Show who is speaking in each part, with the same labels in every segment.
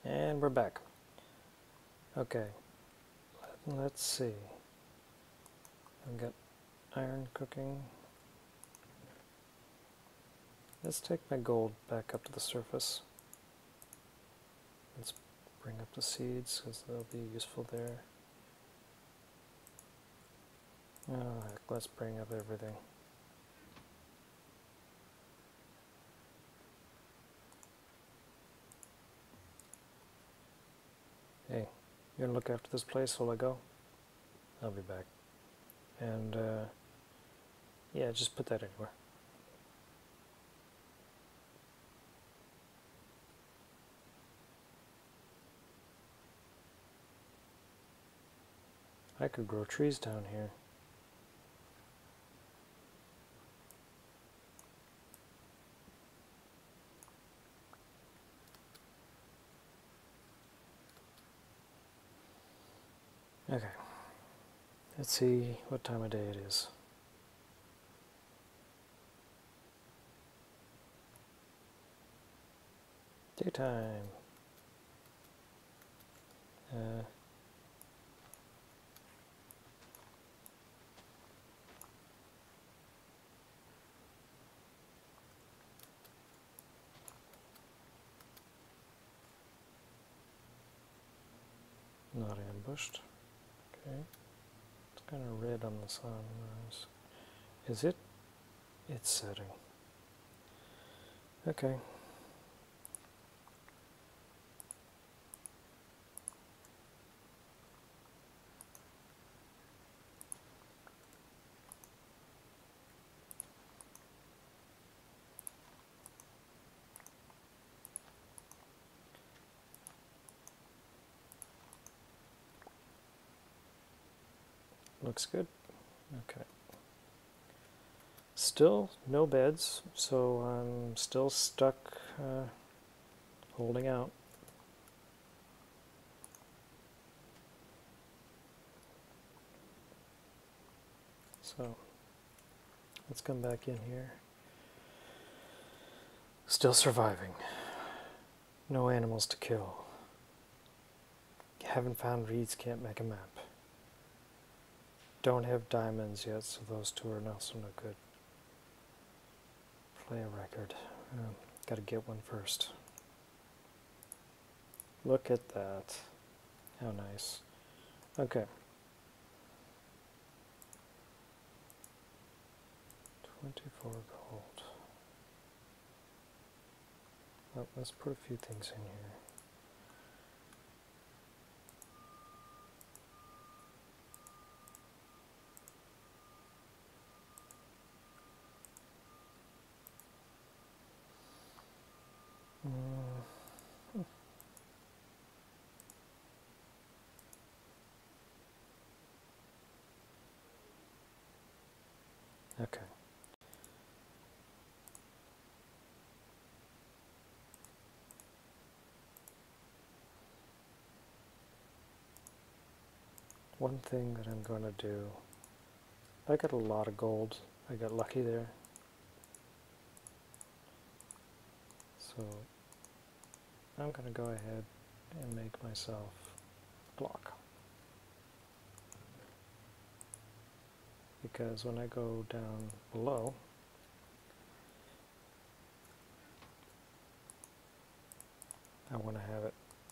Speaker 1: And we're back. Okay, let's see. I've got iron cooking. Let's take my gold back up to the surface. Let's bring up the seeds because they'll be useful there. Oh heck, let's bring up everything. Hey, you gonna look after this place while I go? I'll be back. And yeah, just put that anywhere. I could grow trees down here. Okay, let's see what time of day it is. Daytime. Not ambushed. Okay. It's kind of red on the sunrise. Is it? It's setting. Okay. Looks good. Okay. Still no beds, so I'm still stuck holding out. So let's come back in here. Still surviving. No animals to kill. Haven't found reeds, can't make a map. Don't have diamonds yet, so those two are also no good. Play a record. Gotta get one first. Look at that. How nice. Okay. 24 gold. Oh, let's put a few things in here. Okay. One thing that I'm going to do, I got a lot of gold. I got lucky there. So I'm going to go ahead and make myself a block. Because when I go down below, I want to have it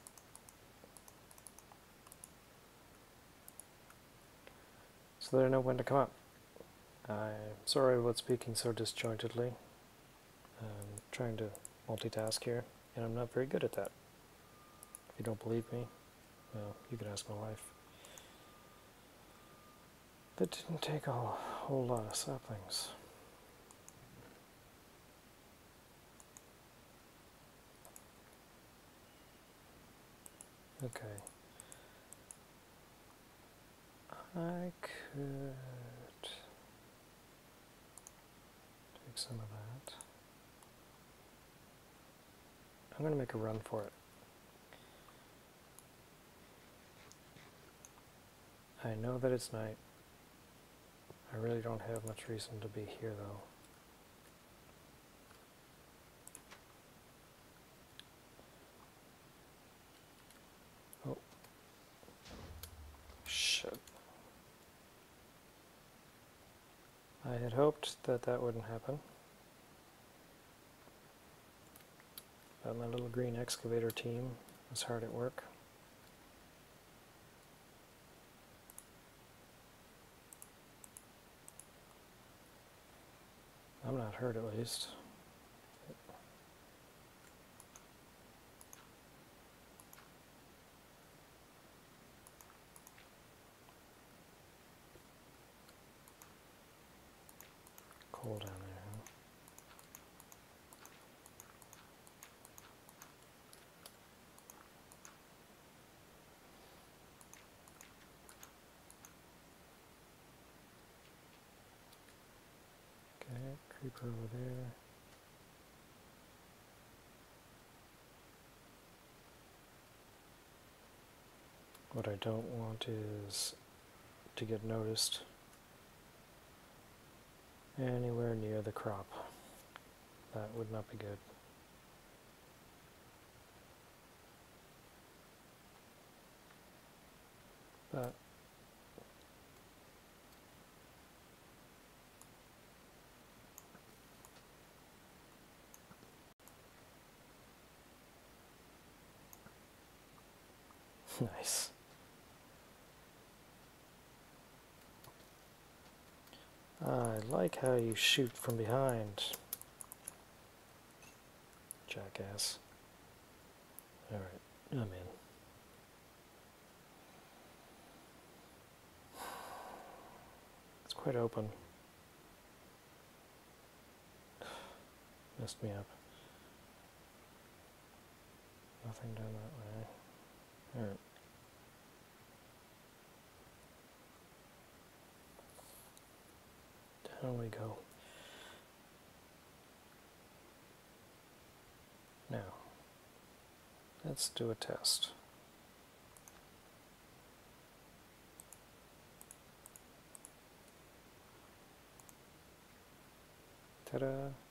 Speaker 1: so that I know when to come up. I'm sorry about speaking so disjointedly. I'm trying to multitask here, and I'm not very good at that. If you don't believe me, well, you can ask my wife. That didn't take a whole lot of saplings. Okay. I could take some of that. I'm going to make a run for it. I know that it's night. I really don't have much reason to be here though. I had hoped that that wouldn't happen. But my little green excavator team was hard at work. I'm not hurt, at least. Cold down there, huh? Okay, creeper over there. What I don't want is to get noticed anywhere near the crop. That would not be good. But nice. I like how you shoot from behind, jackass. Alright, I'm in. It's quite open. Messed me up. Nothing down that way. Alright. Down we go. Now, let's do a test. Ta-da!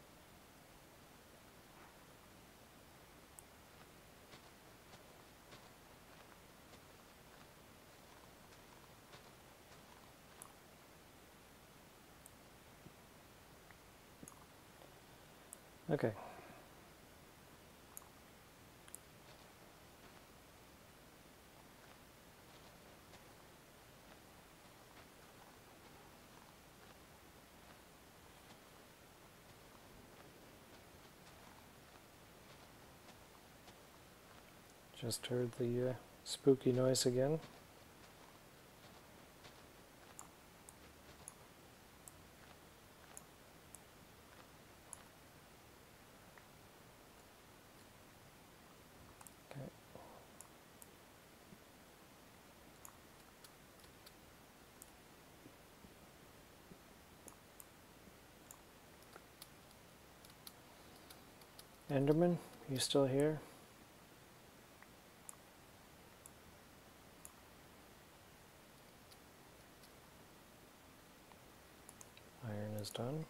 Speaker 1: Okay. Just heard the spooky noise again. Okay. Enderman, you still here? Iron is done.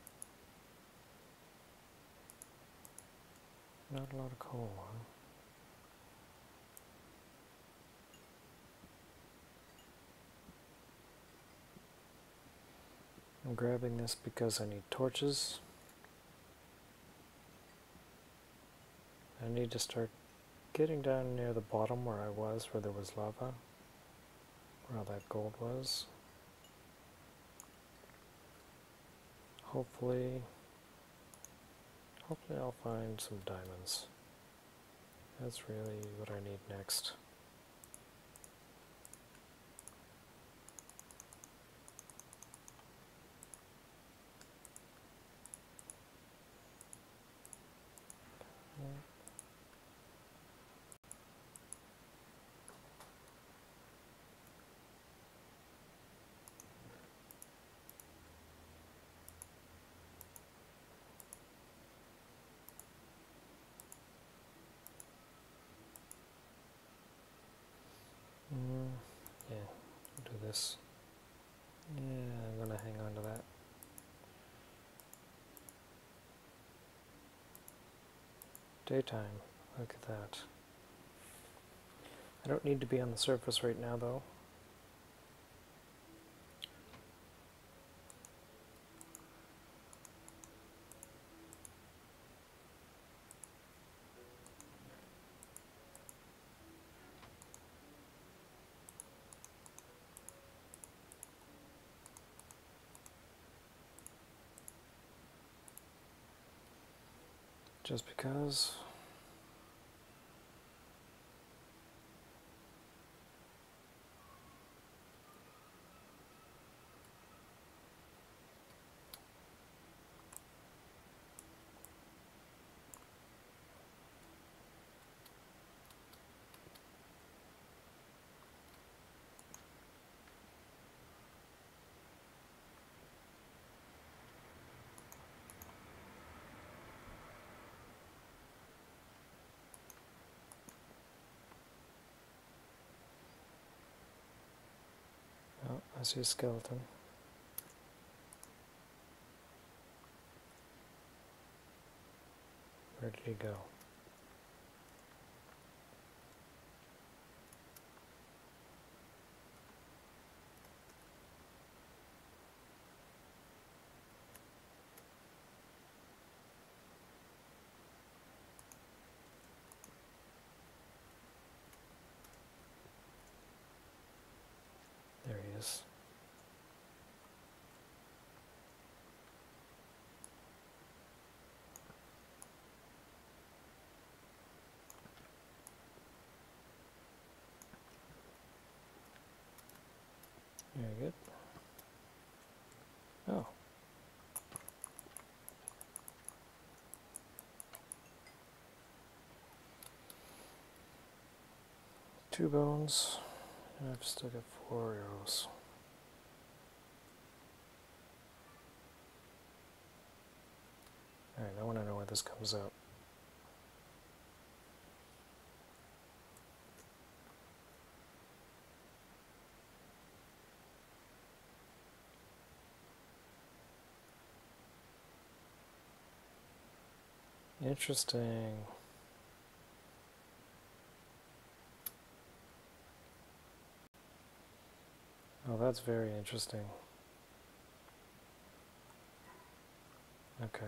Speaker 1: Not a lot of coal, huh? I'm grabbing this because I need torches. I need to start getting down near the bottom where I was, where there was lava, where all that gold was. Hopefully I'll find some diamonds. That's really what I need next. Yeah, I'll do this. Yeah, I'm gonna hang on to that. Daytime, look at that. I don't need to be on the surface right now though. just because. Oh, I see a skeleton. Where did he go? There he is. Very good. Oh. Two bones, and I've still got 4 arrows. Alright, I want to know where this comes out. Interesting. Oh, that's very interesting. Okay.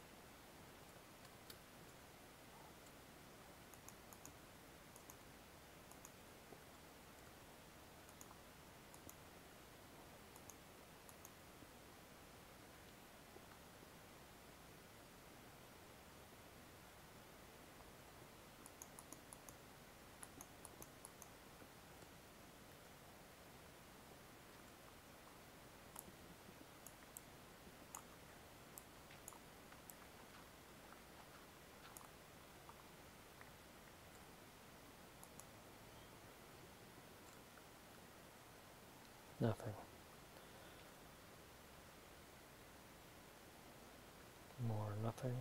Speaker 1: Nothing. More nothing.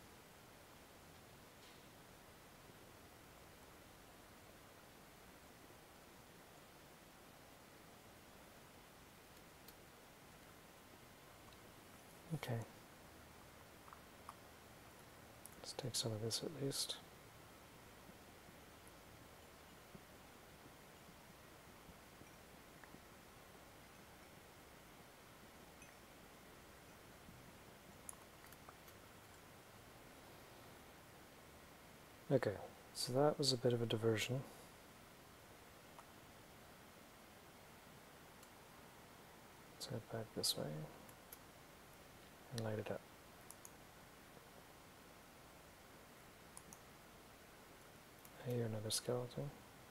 Speaker 1: Okay. Let's take some of this at least. Okay, so that was a bit of a diversion. Let's head back this way and light it up. I hear another skeleton.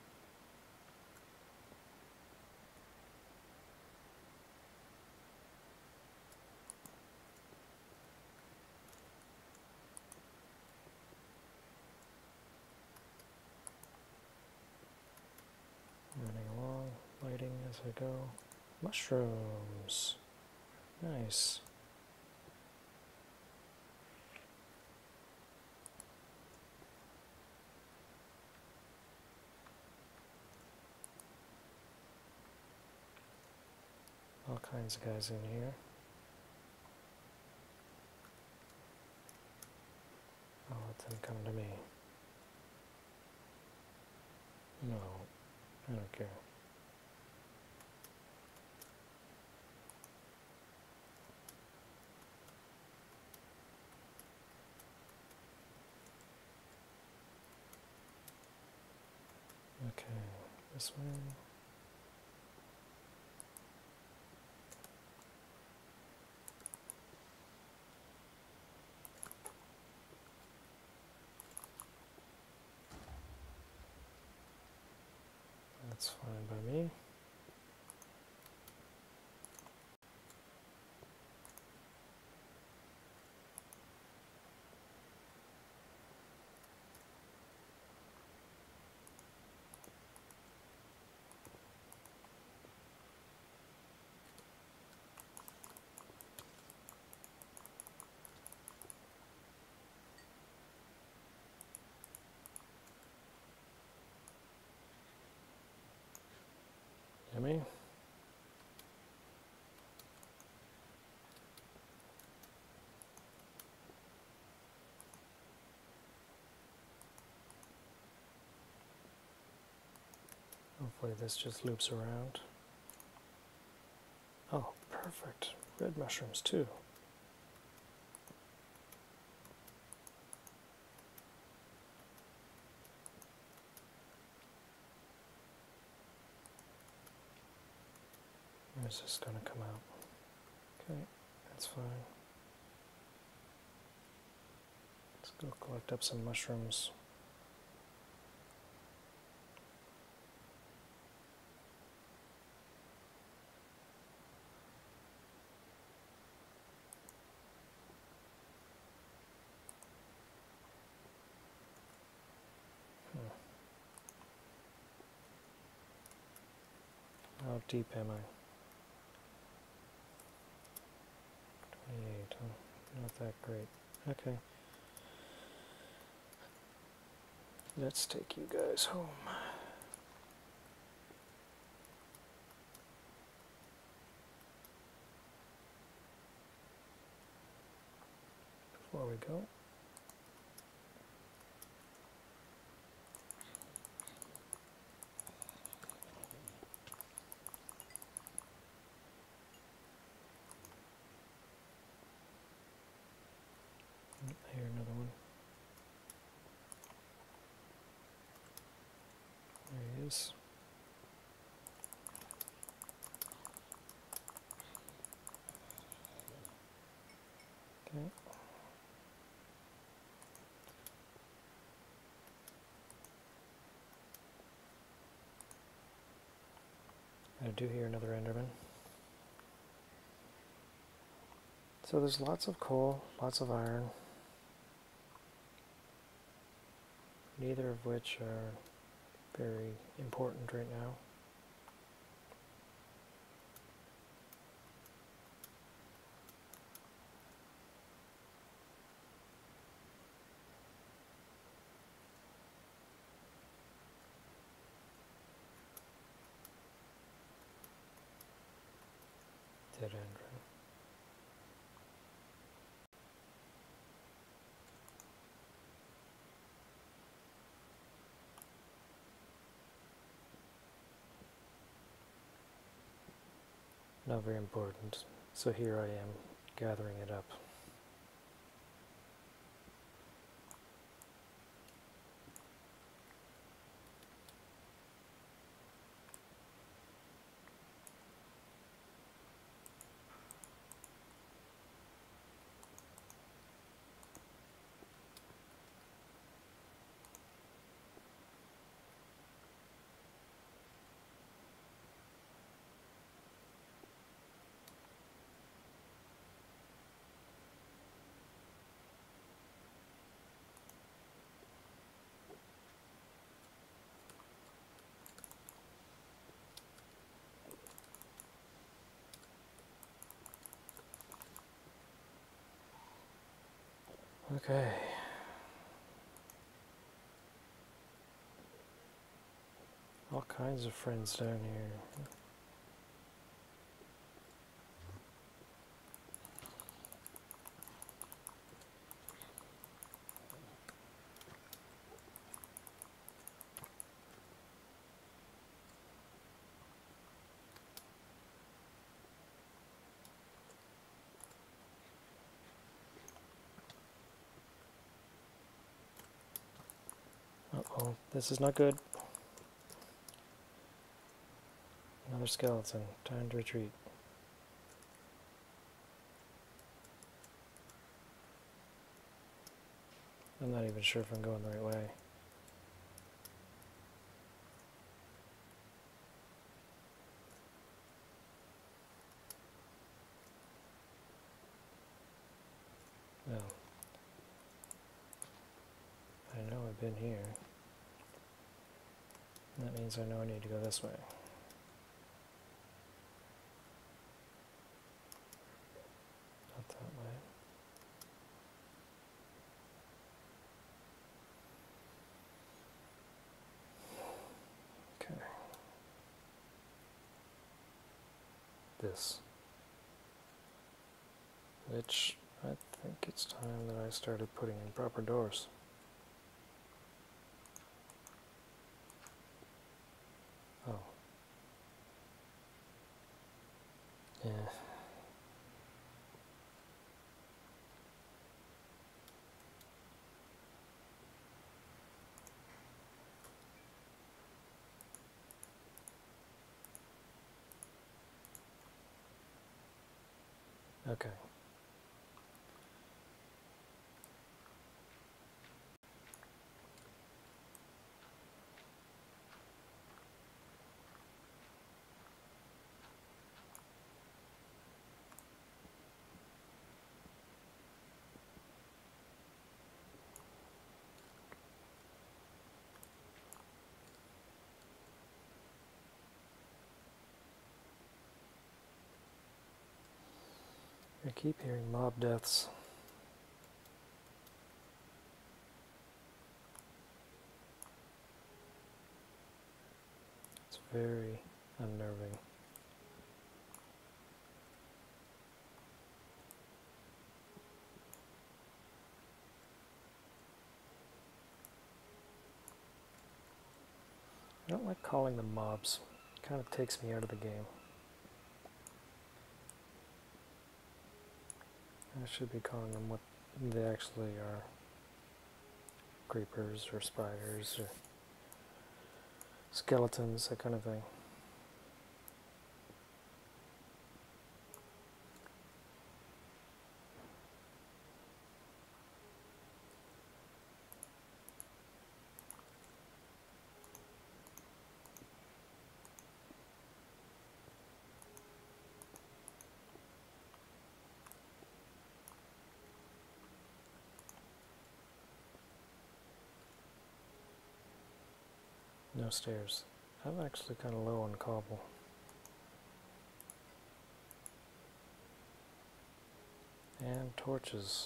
Speaker 1: Running along, lighting as I go. Mushrooms. Nice. All kinds of guys in here. I'll let them come to me. No, I don't care. Okay, this way. That's fine by me. Yummy. Hopefully this just loops around. Oh, perfect. Red mushrooms too. Where's this going to come out? Okay, that's fine. Let's go collect up some mushrooms. How deep am I? 28, huh? Not that great. Okay. Let's take you guys home. Before we go. Here, another one. There he is. Okay. I do hear another Enderman. So there's lots of coal, lots of iron, neither of which are very important right now. Dead end. Not very important. So here I am, gathering it up. Okay. All kinds of friends down here. Uh-oh, this is not good. Another skeleton. Time to retreat. I'm not even sure if I'm going the right way. been here. And that means I know I need to go this way. Not that way. Okay. This. Which I think it's time that I started putting in proper doors. Oh. Yeah. Okay. I keep hearing mob deaths. It's very unnerving. I don't like calling them mobs. It kind of takes me out of the game. I should be calling them what they actually are. Creepers or spiders or skeletons, that kind of thing. No stairs. I'm actually kind of low on cobble. And torches.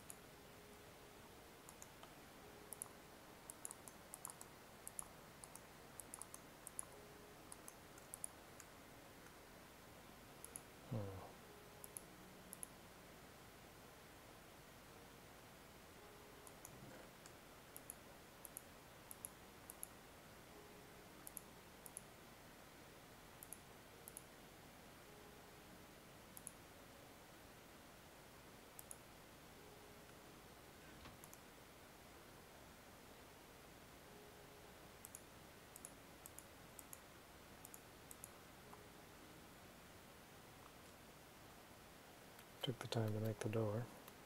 Speaker 1: Took the time to make the door.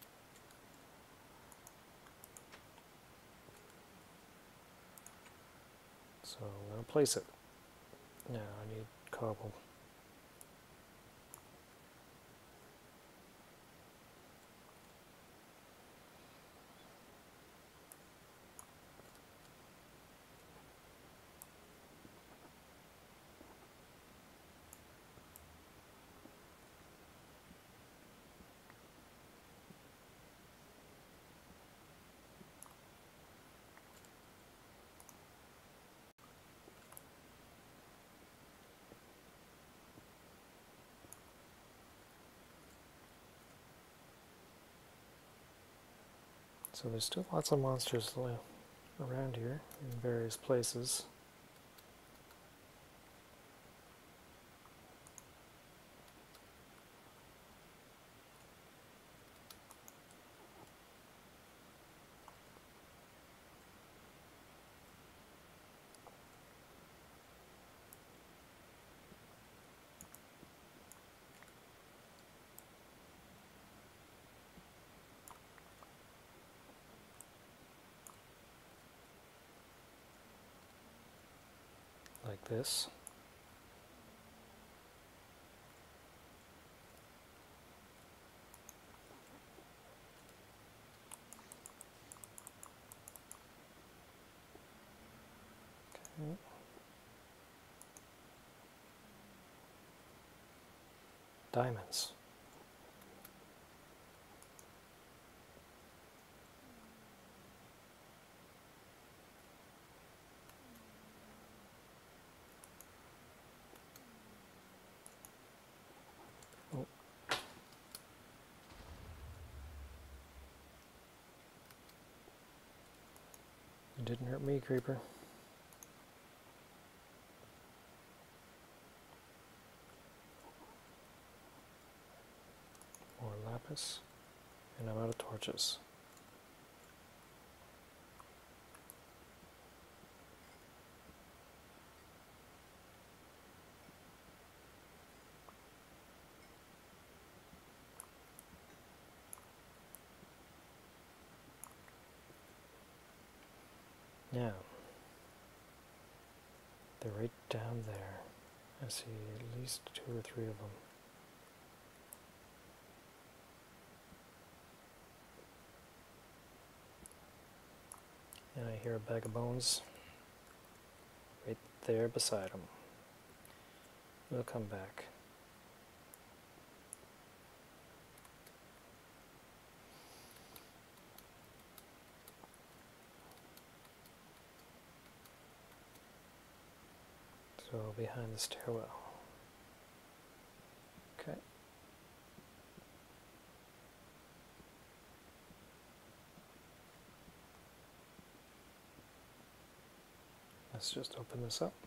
Speaker 1: So I'm going to place it. Now I need cobble. So there's still lots of monsters around here in various places. Like this. Okay. Diamonds. Oh. You didn't hurt me, creeper. More lapis. And I'm out of torches. Now, they're right down there. I see at least 2 or 3 of them. And I hear a bag of bones right there beside them. We'll come back. So behind the stairwell. Okay. Let's just open this up.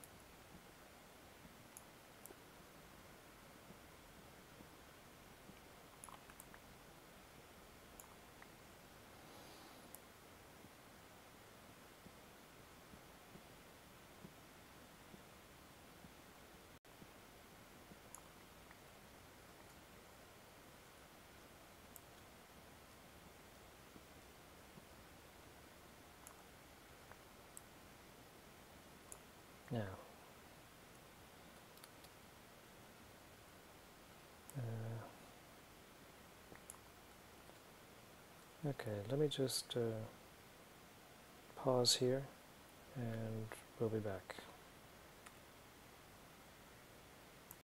Speaker 1: Now, okay, let me just pause here and we'll be back.